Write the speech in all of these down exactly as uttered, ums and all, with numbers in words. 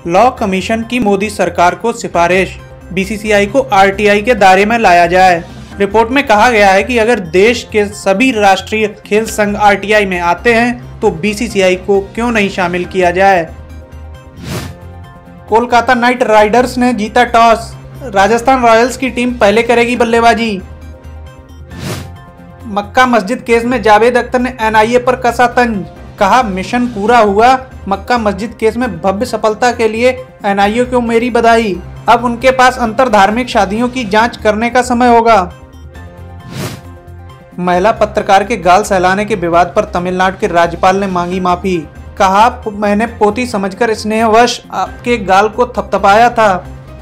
Law commission की मोदी सरकार को सिफारिश, बीसीसीआई को आरटीआई के दायरे में लाया जाए। रिपोर्ट में कहा गया है कि अगर देश के सभी राष्ट्रीय खेल संघ आरटीआई में आते हैं तो बीसीसीआई को क्यों नहीं शामिल किया जाए। कोलकाता नाइट राइडर्स ने जीता टॉस, राजस्थान रॉयल्स की टीम पहले करेगी बल्लेबाजी। मक्का मस्जिद केस में जावेद अख्तर ने एनआईए पर कसा तंज, कहा मिशन पूरा हुआ। मक्का मस्जिद केस में भव्य सफलता के लिए एनआईए को मेरी बधाई। अब उनके पास अंतर धार्मिक शादियों की जांच करने का समय होगा। महिला पत्रकार के गाल सहलाने के विवाद पर तमिलनाडु के राज्यपाल ने मांगी माफी, कहा मैंने पोती समझकर स्नेहवश आपके गाल को थपथपाया था।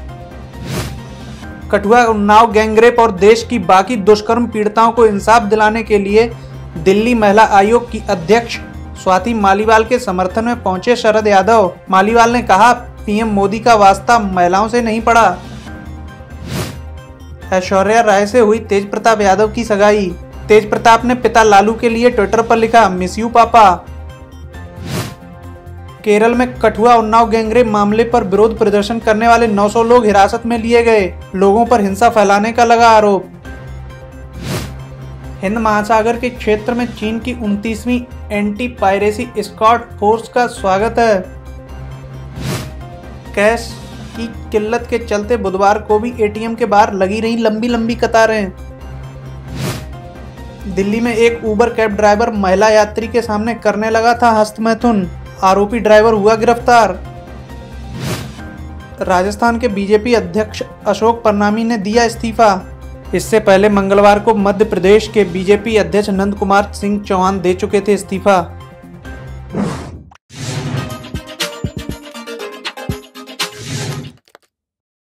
कठुआ उन्नाव गैंगरेप और देश की बाकी दुष्कर्म पीड़िताओं को इंसाफ दिलाने के लिए दिल्ली महिला आयोग की अध्यक्ष स्वाति मालीवाल के समर्थन में पहुंचे शरद यादव। मालीवाल ने कहा पीएम मोदी का वास्ता महिलाओं से नहीं पड़ा। ऐश्वर्या राय से हुई तेज प्रताप यादव की सगाई, तेज प्रताप ने पिता लालू के लिए ट्विटर पर लिखा मिस यू पापा। केरल में कठुआ उन्नाव गैंगरेप मामले पर विरोध प्रदर्शन करने वाले नौ सौ लोग हिरासत में लिए गए, लोगों पर हिंसा फैलाने का लगा आरोप। हिंद महासागर के क्षेत्र में चीन की उनतीसवीं एंटी पायरेसी स्क्वाड फोर्स का स्वागत है। कैश की किल्लत के चलते बुधवार को भी एटीएम के बाहर लगी रही लंबी लंबी कतारें। दिल्ली में एक उबर कैब ड्राइवर महिला यात्री के सामने करने लगा था हस्तमैथुन, आरोपी ड्राइवर हुआ गिरफ्तार। राजस्थान के बीजेपी अध्यक्ष अशोक परनामी ने दिया इस्तीफा। इससे पहले मंगलवार को मध्य प्रदेश के बीजेपी अध्यक्ष नंद कुमार सिंह चौहान दे चुके थे इस्तीफा।